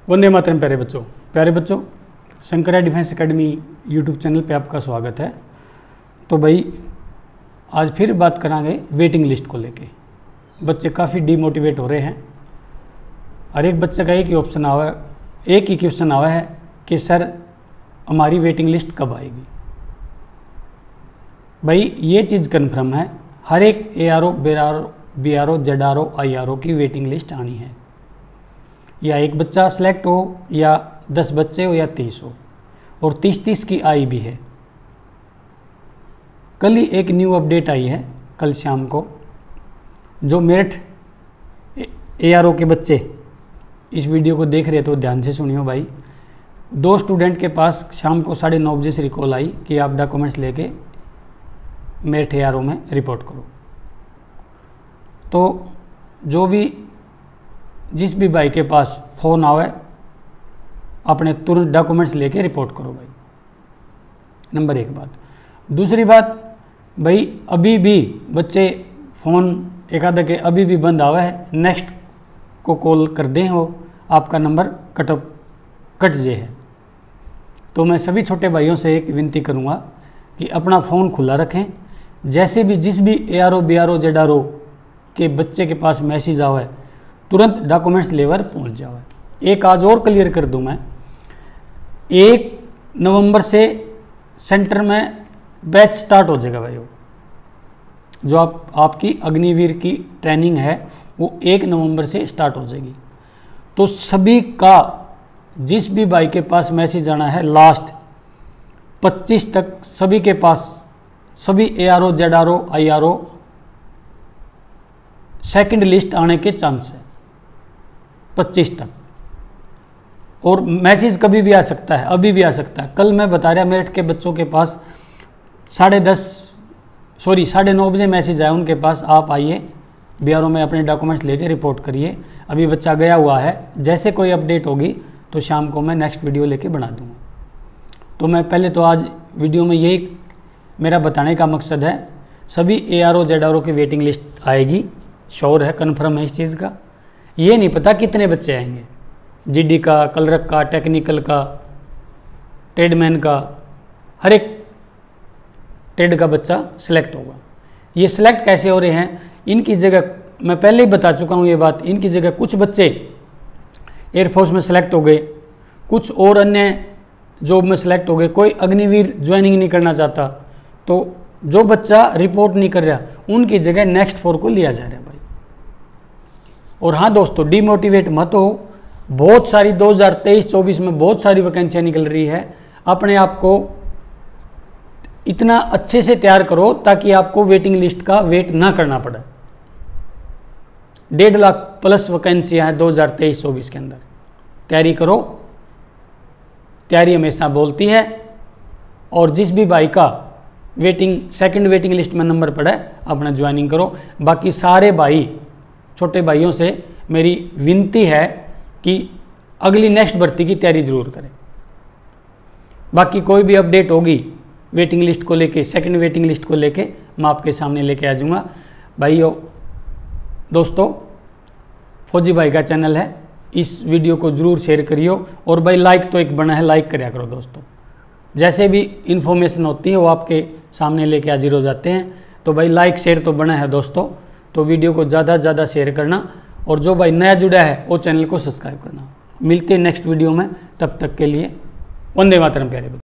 वंदे मातरम। प्यारे बच्चों, Shankara defence academy YouTube channel पे आपका स्वागत है। तो भाई आज फिर बात करांगे वेटिंग लिस्ट को लेके। बच्चे काफ़ी डीमोटिवेट हो रहे हैं। हर एक बच्चे का एक ही क्वेश्चन आवा है कि सर हमारी वेटिंग लिस्ट कब आएगी। भाई ये चीज़ कन्फर्म है, हर एक ARO, BRO, ZRO, IRO की वेटिंग लिस्ट आनी है। या एक बच्चा सेलेक्ट हो या 10 बच्चे हो या 30 हो, और 30 की आई भी है। कल ही एक न्यू अपडेट आई है, कल शाम को, जो मेरिट ARO के बच्चे इस वीडियो को देख रहे तो ध्यान से सुनियो भाई। 2 स्टूडेंट के पास शाम को 9:30 बजे से रिकॉल आई कि आप डॉक्यूमेंट्स लेके मेरिट ARO में रिपोर्ट करो। तो जिस भी भाई के पास फ़ोन आवे अपने तुरंत डॉक्यूमेंट्स लेके रिपोर्ट करो भाई। नंबर 1 बात। दूसरी बात भाई, अभी भी बच्चे फ़ोन एक आधा के अभी भी बंद आवा है, नेक्स्ट को कॉल कर दें हो आपका नंबर कट जे है। तो मैं सभी छोटे भाइयों से एक विनती करूँगा कि अपना फ़ोन खुला रखें। जैसे भी जिस भी ARO, BRO, ZRO के बच्चे के पास मैसेज आवा है तुरंत डॉक्यूमेंट्स लेकर पहुंच जाओ। एक आज और क्लियर कर दूं मैं, 1 नवंबर से सेंटर में बैच स्टार्ट हो जाएगा भाई। जो आपकी अग्निवीर की ट्रेनिंग है वो 1 नवंबर से स्टार्ट हो जाएगी। तो सभी का जिस भी भाई के पास मैसेज आना है लास्ट 25 तक सभी के पास, सभी ARO, ZRO, IRO second list आने के चांस है 25 तक। और मैसेज कभी भी आ सकता है, अभी भी आ सकता है। कल मैं बता रहा मेरिट के बच्चों के पास 9:30 बजे मैसेज आया उनके पास, आप आइए BRO में अपने डॉक्यूमेंट्स लेके रिपोर्ट करिए। अभी बच्चा गया हुआ है, जैसे कोई अपडेट होगी तो शाम को मैं नेक्स्ट वीडियो लेके बना दूँगा। तो मैं पहले तो आज वीडियो में यही मेरा बताने का मकसद है, सभी ARO, ZRO की वेटिंग लिस्ट आएगी, श्योर है, कन्फर्म है इस चीज़ का। ये नहीं पता कितने बच्चे आएंगे, GD का, कलरक का, टेक्निकल का, ट्रेडमैन का, हर एक ट्रेड का बच्चा सिलेक्ट होगा। ये सिलेक्ट कैसे हो रहे हैं, इनकी जगह मैं पहले ही बता चुका हूँ ये बात। इनकी जगह कुछ बच्चे एयरफोर्स में सेलेक्ट हो गए, कुछ और अन्य जॉब में सेलेक्ट हो गए, कोई अग्निवीर ज्वाइनिंग नहीं करना चाहता, तो जो बच्चा रिपोर्ट नहीं कर रहा उनकी जगह नेक्स्ट 4 को लिया जा रहा है भाई। और हाँ दोस्तों, डीमोटिवेट मत हो। बहुत सारी 2023-24 में बहुत सारी वैकेंसियाँ निकल रही है। अपने आप को इतना अच्छे से तैयार करो ताकि आपको वेटिंग लिस्ट का वेट ना करना पड़े। 1.5 लाख प्लस वैकेंसियाँ हैं 2023-24 के अंदर। तैयारी करो, तैयारी हमेशा बोलती है। और जिस भी भाई का सेकंड वेटिंग लिस्ट में नंबर पड़ा है अपना ज्वाइनिंग करो। बाकी सारे भाई, छोटे भाइयों से मेरी विनती है कि अगली नेक्स्ट भर्ती की तैयारी जरूर करें। बाकी कोई भी अपडेट होगी वेटिंग लिस्ट को लेके, सेकंड वेटिंग लिस्ट को लेके, मैं आपके सामने लेके आ जाऊँगा। भाइयों दोस्तों, फौजी भाई का चैनल है, इस वीडियो को ज़रूर शेयर करियो। और भाई लाइक तो एक बना है, लाइक करा करो दोस्तों। जैसे भी इन्फॉर्मेशन होती है वो आपके सामने लेके हाजिर हो जाते हैं। तो भाई लाइक शेयर तो बना है दोस्तों, तो वीडियो को ज़्यादा से ज़्यादा शेयर करना। और जो भाई नया जुड़ा है वो चैनल को सब्सक्राइब करना। मिलते हैं नेक्स्ट वीडियो में, तब तक के लिए वंदे मातरम प्यारे बच्चों।